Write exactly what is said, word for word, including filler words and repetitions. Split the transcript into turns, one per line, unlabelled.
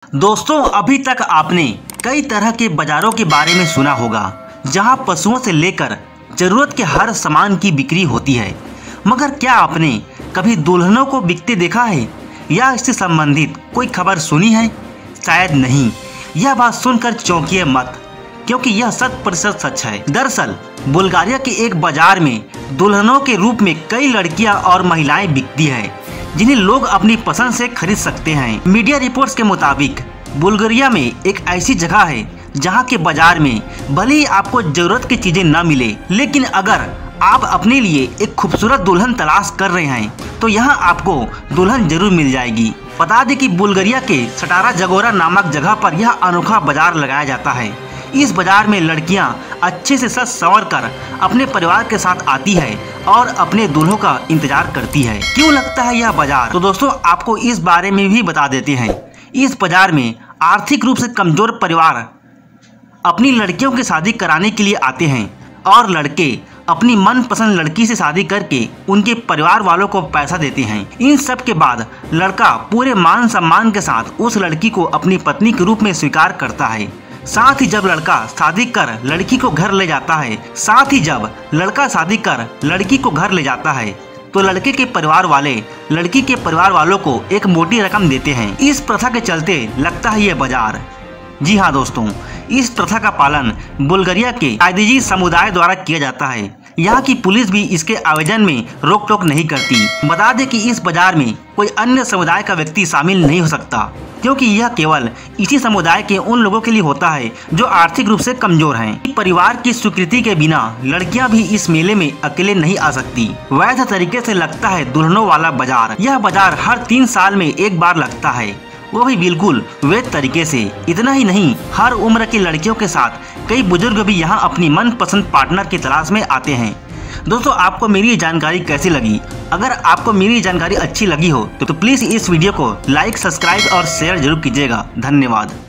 दोस्तों, अभी तक आपने कई तरह के बाजारों के बारे में सुना होगा जहां पशुओं से लेकर जरूरत के हर सामान की बिक्री होती है। मगर क्या आपने कभी दुल्हनों को बिकते देखा है या इससे संबंधित कोई खबर सुनी है? शायद नहीं। यह बात सुनकर चौंकिए मत, क्योंकि यह शत प्रतिशत सच है। दरअसल बुल्गारिया के एक बाजार में दुल्हनों के रूप में कई लड़कियां और महिलाएं बिकती हैं, जिन्हें लोग अपनी पसंद से खरीद सकते हैं। मीडिया रिपोर्ट्स के मुताबिक बुल्गारिया में एक ऐसी जगह है जहां के बाजार में भले ही आपको जरूरत की चीजें न मिले, लेकिन अगर आप अपने लिए एक खूबसूरत दुल्हन तलाश कर रहे हैं तो यहाँ आपको दुल्हन जरूर मिल जाएगी। बता दें कि बुल्गारिया के सटारा जगोरा नामक जगह पर यह अनोखा बाजार लगाया जाता है। इस बाजार में लड़कियां अच्छे से सज संवर कर अपने परिवार के साथ आती है और अपने दूल्हों का इंतजार करती है। क्यों लगता है यह बाजार? तो दोस्तों, आपको इस बारे में भी बता देते हैं। इस बाजार में आर्थिक रूप से कमजोर परिवार अपनी लड़कियों की शादी कराने के लिए आते हैं और लड़के अपनी मनपसंद लड़की से शादी करके उनके परिवार वालों को पैसा देते हैं। इन सब के बाद लड़का पूरे मान सम्मान के साथ उस लड़की को अपनी पत्नी के रूप में स्वीकार करता है। साथ ही जब लड़का शादी कर लड़की को घर ले जाता है साथ ही जब लड़का शादी कर लड़की को घर ले जाता है तो लड़के के परिवार वाले लड़की के परिवार वालों को एक मोटी रकम देते हैं। इस प्रथा के चलते लगता है ये बाजार। जी हाँ दोस्तों, इस प्रथा का पालन बुल्गारिया के आदिवासी समुदाय द्वारा किया जाता है। यहाँ की पुलिस भी इसके आयोजन में रोक टोक नहीं करती। बता दें कि इस बाजार में कोई अन्य समुदाय का व्यक्ति शामिल नहीं हो सकता, क्योंकि यह केवल इसी समुदाय के उन लोगों के लिए होता है जो आर्थिक रूप से कमजोर हैं। परिवार की स्वीकृति के बिना लड़कियां भी इस मेले में अकेले नहीं आ सकती। वैध तरीके से लगता है दुल्हनों वाला बाजार। यह बाजार हर तीन साल में एक बार लगता है, वो भी बिल्कुल वैध तरीके से। इतना ही नहीं, हर उम्र की लड़कियों के साथ कई बुजुर्ग भी यहाँ अपनी मनपसंद पार्टनर की तलाश में आते हैं। दोस्तों, आपको मेरी ये जानकारी कैसी लगी? अगर आपको मेरी जानकारी अच्छी लगी हो तो, तो प्लीज इस वीडियो को लाइक, सब्सक्राइब और शेयर जरूर कीजिएगा। धन्यवाद।